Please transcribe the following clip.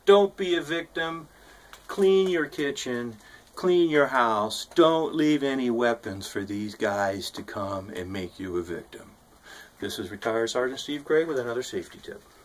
Don't be a victim. Clean your kitchen. Clean your house. Don't leave any weapons for these guys to come and make you a victim. This is retired Sergeant Steve Gray with another safety tip.